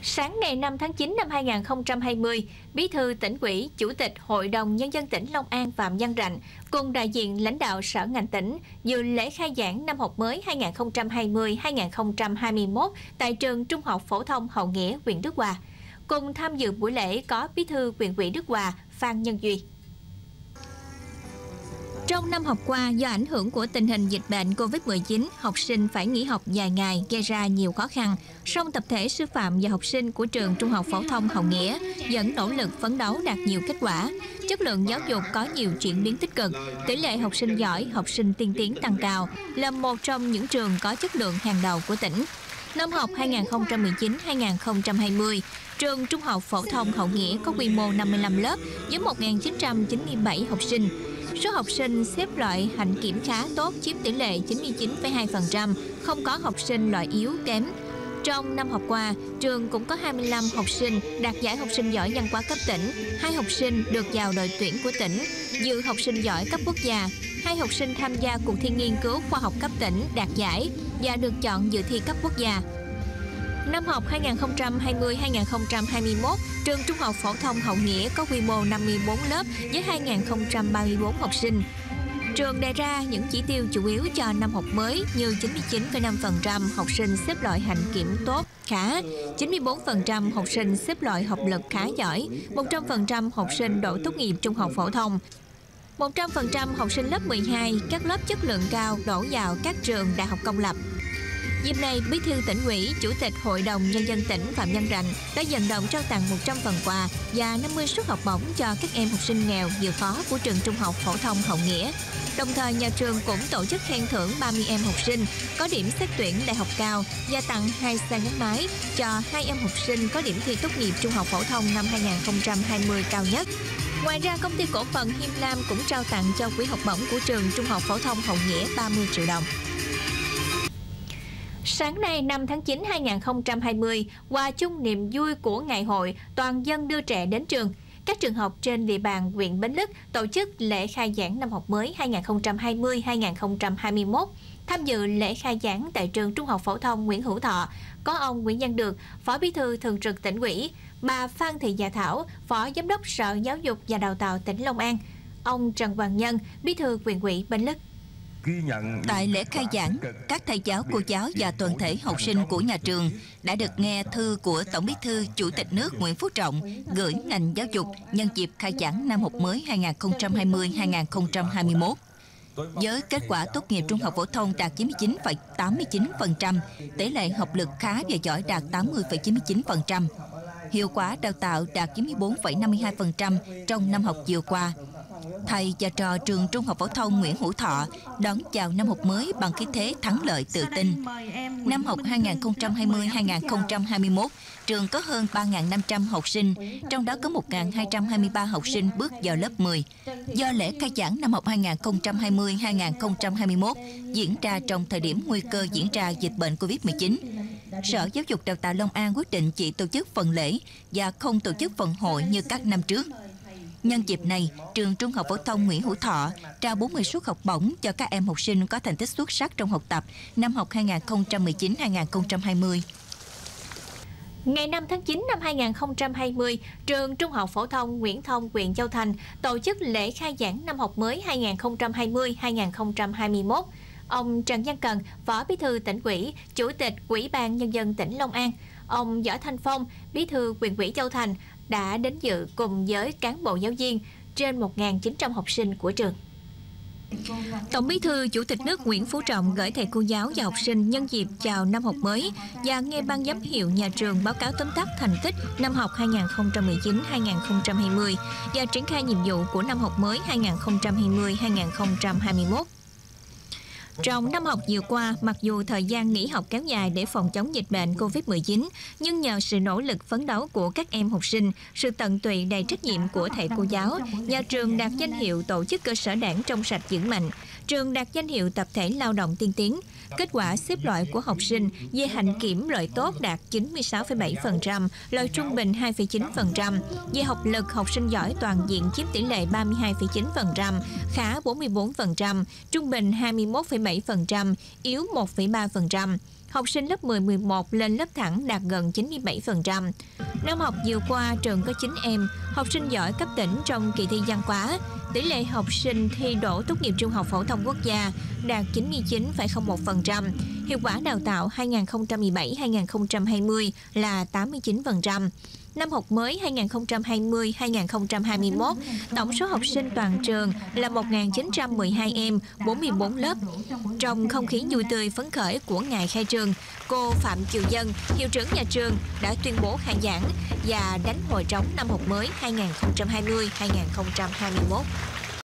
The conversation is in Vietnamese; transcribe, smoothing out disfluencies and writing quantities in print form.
Sáng ngày 5 tháng 9 năm 2020, Bí thư Tỉnh ủy, Chủ tịch Hội đồng Nhân dân tỉnh Long An Phạm Văn Rạnh cùng đại diện lãnh đạo sở ngành tỉnh dự lễ khai giảng năm học mới 2020-2021 tại trường Trung học phổ thông Hậu Nghĩa, huyện Đức Hòa. Cùng tham dự buổi lễ có Bí thư huyện ủy Đức Hòa Phan Nhân Duy. Trong năm học qua, do ảnh hưởng của tình hình dịch bệnh COVID-19, học sinh phải nghỉ học dài ngày gây ra nhiều khó khăn. Song tập thể sư phạm và học sinh của trường Trung học phổ thông Hậu Nghĩa vẫn nỗ lực phấn đấu đạt nhiều kết quả. Chất lượng giáo dục có nhiều chuyển biến tích cực, tỷ lệ học sinh giỏi, học sinh tiên tiến tăng cao, là một trong những trường có chất lượng hàng đầu của tỉnh. Năm học 2019-2020, trường Trung học phổ thông Hậu Nghĩa có quy mô 55 lớp với 1.997 học sinh. Số học sinh xếp loại hạnh kiểm khá tốt chiếm tỷ lệ 99,2%, không có học sinh loại yếu kém. Trong năm học qua, trường cũng có 25 học sinh đạt giải học sinh giỏi văn hóa cấp tỉnh, 2 học sinh được vào đội tuyển của tỉnh, dự học sinh giỏi cấp quốc gia, 2 học sinh tham gia cuộc thi nghiên cứu khoa học cấp tỉnh đạt giải và được chọn dự thi cấp quốc gia. Năm học 2020-2021, trường Trung học phổ thông Hậu Nghĩa có quy mô 54 lớp với 2.034 học sinh. Trường đề ra những chỉ tiêu chủ yếu cho năm học mới như 99,5% học sinh xếp loại hạnh kiểm tốt, khá, 94% học sinh xếp loại học lực khá giỏi, 100% học sinh đỗ tốt nghiệp trung học phổ thông, 100% học sinh lớp 12, các lớp chất lượng cao đổ vào các trường đại học công lập. Dịp này, Bí thư Tỉnh ủy, Chủ tịch Hội đồng Nhân dân tỉnh Phạm Văn Rạnh đã vận động trao tặng 100 phần quà và 50 suất học bổng cho các em học sinh nghèo vượt khó của trường Trung học phổ thông Hậu Nghĩa. Đồng thời, nhà trường cũng tổ chức khen thưởng 30 em học sinh có điểm xét tuyển đại học cao và tặng 2 xe gắn máy cho 2 em học sinh có điểm thi tốt nghiệp trung học phổ thông năm 2020 cao nhất. Ngoài ra, công ty cổ phần Hiêm Lam cũng trao tặng cho quỹ học bổng của trường Trung học phổ thông Hậu Nghĩa 30 triệu đồng. Sáng nay 5 tháng 9 2020, hòa chung niềm vui của ngày hội toàn dân đưa trẻ đến trường, các trường học trên địa bàn huyện Bến Lức tổ chức lễ khai giảng năm học mới 2020-2021. Tham dự lễ khai giảng tại trường Trung học phổ thông Nguyễn Hữu Thọ có ông Nguyễn Văn Được, Phó Bí thư Thường trực Tỉnh ủy, bà Phan Thị Dạ Thảo, Phó Giám đốc Sở Giáo dục và Đào tạo tỉnh Long An, ông Trần Hoàng Nhân, Bí thư huyện ủy Bến Lức. Tại lễ khai giảng, các thầy giáo, cô giáo và toàn thể học sinh của nhà trường đã được nghe thư của Tổng Bí thư Chủ tịch nước Nguyễn Phú Trọng gửi ngành giáo dục nhân dịp khai giảng năm học mới 2020-2021. Với kết quả tốt nghiệp trung học phổ thông đạt 99,89%, tỷ lệ học lực khá và giỏi đạt 80,99%, hiệu quả đào tạo đạt 94,52% trong năm học vừa qua. Thầy và trò trường Trung học phổ thông Nguyễn Hữu Thọ đón chào năm học mới bằng khí thế thắng lợi tự tin. Năm học 2020-2021, trường có hơn 3.500 học sinh, trong đó có 1.223 học sinh bước vào lớp 10. Do lễ khai giảng năm học 2020-2021 diễn ra trong thời điểm nguy cơ diễn ra dịch bệnh COVID-19, Sở Giáo dục Đào tạo Long An quyết định chỉ tổ chức phần lễ và không tổ chức phần hội như các năm trước. Nhân dịp này, trường Trung học phổ thông Nguyễn Hữu Thọ trao 40 suất học bổng cho các em học sinh có thành tích xuất sắc trong học tập năm học 2019-2020. Ngày 5 tháng 9 năm 2020, trường Trung học phổ thông Nguyễn Thông, huyện Châu Thành tổ chức lễ khai giảng năm học mới 2020-2021. Ông Trần Văn Cần, Phó Bí thư Tỉnh ủy, Chủ tịch Ủy ban Nhân dân tỉnh Long An, ông Võ Thanh Phong, Bí thư huyện ủy Châu Thành đã đến dự cùng với cán bộ giáo viên trên 1.900 học sinh của trường. Tổng Bí thư Chủ tịch nước Nguyễn Phú Trọng gửi thầy cô giáo và học sinh nhân dịp chào năm học mới và nghe ban giám hiệu nhà trường báo cáo tóm tắt thành tích năm học 2019-2020 và triển khai nhiệm vụ của năm học mới 2020-2021. Trong năm học vừa qua, mặc dù thời gian nghỉ học kéo dài để phòng chống dịch bệnh COVID-19, nhưng nhờ sự nỗ lực phấn đấu của các em học sinh, sự tận tụy đầy trách nhiệm của thầy cô giáo, nhà trường đạt danh hiệu tổ chức cơ sở đảng trong sạch vững mạnh, trường đạt danh hiệu tập thể lao động tiên tiến. Kết quả xếp loại của học sinh về hạnh kiểm loại tốt đạt 96,7%, loại trung bình 2,9%, về học lực học sinh giỏi toàn diện chiếm tỷ lệ 32,9%, khá 44%, trung bình 21,7%, yếu 1,3%. Học sinh lớp 10, 11 lên lớp thẳng đạt gần 97%. Năm học vừa qua, trường có 9 em học sinh giỏi cấp tỉnh trong kỳ thi văn hóa. Tỷ lệ học sinh thi đỗ tốt nghiệp trung học phổ thông quốc gia đạt 99,01%. Hiệu quả đào tạo 2017-2020 là 89%. Năm học mới 2020-2021, tổng số học sinh toàn trường là 1.912 em, 44 lớp. Trong không khí vui tươi phấn khởi của ngày khai trường, cô Phạm Kiều Dân, hiệu trưởng nhà trường đã tuyên bố khai giảng và đánh hồi trống năm học mới 2020-2021.